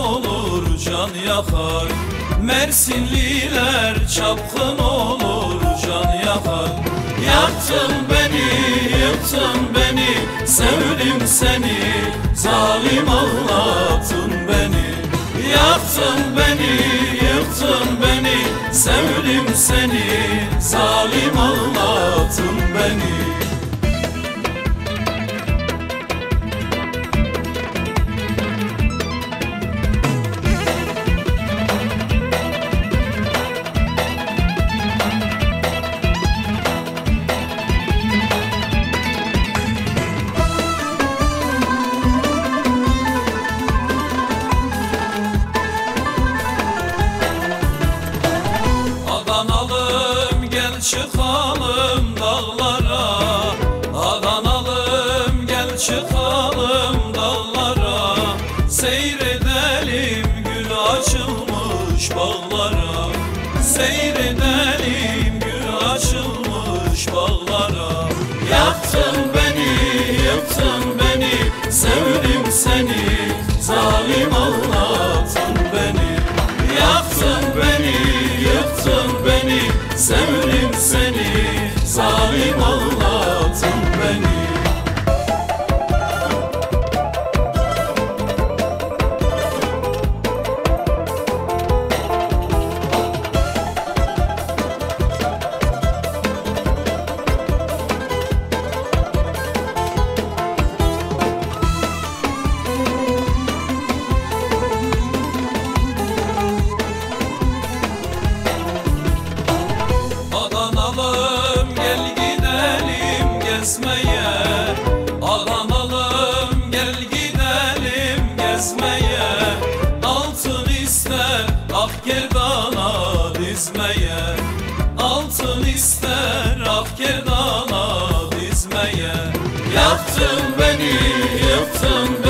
olur can yakar. Mersinliler çapkın olur can yakar. Yaktın beni, yıktın beni, sevdim seni, zalim ağlattın beni. Yaktın beni, yıktın beni, sevdim seni, zalim ağlattın beni. Çıkalım dağlara, Adanalım gel çıkalım dağlara. Seyredelim gül açılmış bağlara, seyredelim gül açılmış bağlara. Yaktın beni, yıktın beni, sevdim seni, zalim ağlattın beni. Yaktın beni, yıktın beni, sevdim seni, zalim ağlattın beni. Adanalım gel gidelim gezmeye, Adanalım gel gidelim gezmeye. Altın ister ak gerdana dizmeye, altın ister ak gerdana dizmeye. Yaktın beni, yıktın